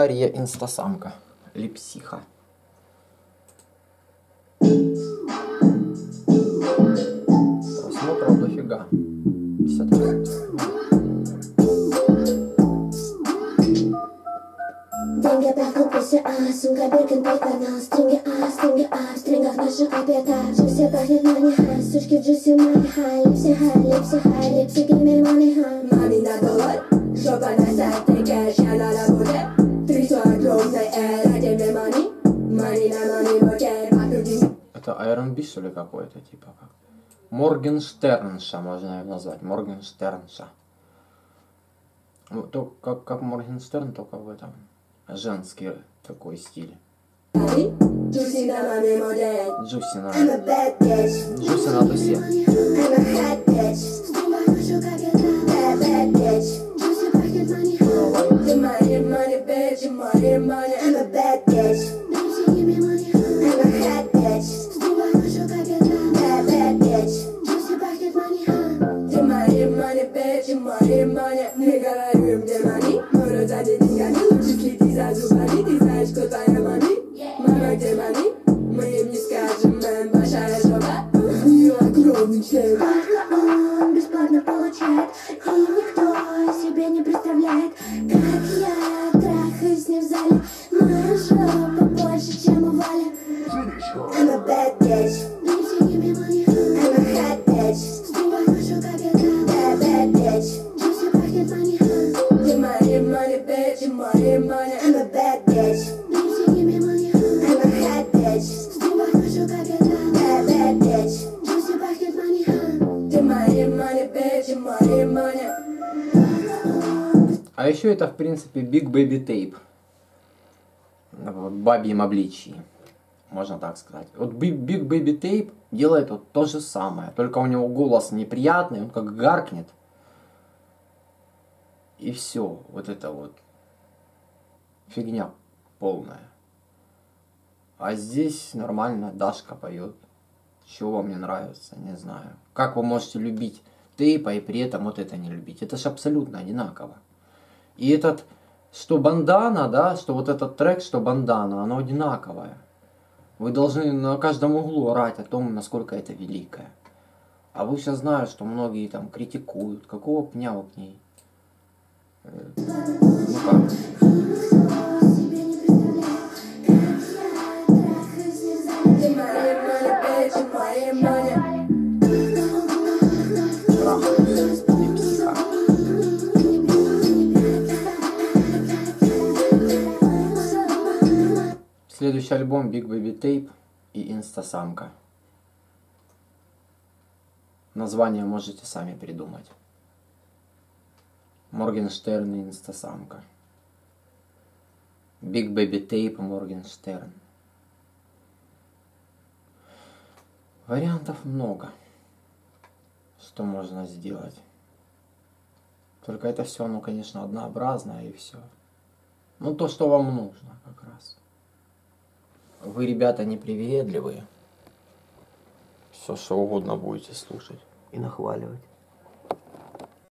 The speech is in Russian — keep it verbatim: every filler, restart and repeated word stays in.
Дарья инстасамка. Липсиха. Просмотров дофига. пятьдесят процентов. Деньги прокупился, а сумка Биркин канал. Стринги, а, стринги, а, в стрингах наша капета. Джуси пахнет money high, сучки в джуси money high. Липси хай, липси хай, липси give me money high. Money на доллар, жопа на сайт, кэш, я на работе. Три сто огромный эр, а тебе money. Money на money, бокер, покрути. Это Iron Beast, что ли, какой-то, типа как? Моргенштернша, можно ее назвать. Моргенштернша. То, как, как Моргенштерн, только в этом женский такой стиль. Джуси на Джуси на Джуси на тусе. Не говорю, где мани, но за деньгами лучше следи за зубами. Ты знаешь, кто твоя мами? Мама, где мани? Мы им не скажем, мэн, большая жопа. У нее огромный член. Только он бесплатно получает, и никто себе не представляет, как я трахаюсь с ним в зале. Моя жопа больше, чем у Вали. I'm a bad bitch. Baby, give me money. I'm a hot bitch. Стрингах ношу как я дам. Bad, bad bitch. Джуси пахнет money. Give money, money, bitch. Give money, money. I'm a bad bitch. Baby, give me money. I'm a hot bitch. Стрингах ношу как я дам. Bad, bad bitch. Джуси пахнет money. Give money, money, bitch. Give money, money. А еще это, в принципе, Big Baby Tape. В бабьем обличии. Можно так сказать. Вот Big, Big Baby Tape делает вот то же самое. Только у него голос неприятный, он как гаркнет. И все. Вот это вот фигня полная. А здесь нормально Дашка поет. Чего вам не нравится, не знаю. Как вы можете любить Тейпа и при этом вот это не любить? Это же абсолютно одинаково. И этот, что бандана, да, что вот этот трек, что бандана, оно одинаковое. Вы должны на каждом углу орать о том, насколько это великое. А вы сейчас знаете, что многие там критикуют. Какого пня вы к ней? Ну как? Следующий альбом Big Baby Tape и инстасамка. Название можете сами придумать. Моргенштерн и инстасамка. Big Baby Tape, Моргенштерн. Вариантов много, что можно сделать. Только это все, ну, конечно, однообразно и все. Ну, то, что вам нужно как раз. Вы, ребята, непривередливые. Все, что угодно будете слушать и нахваливать.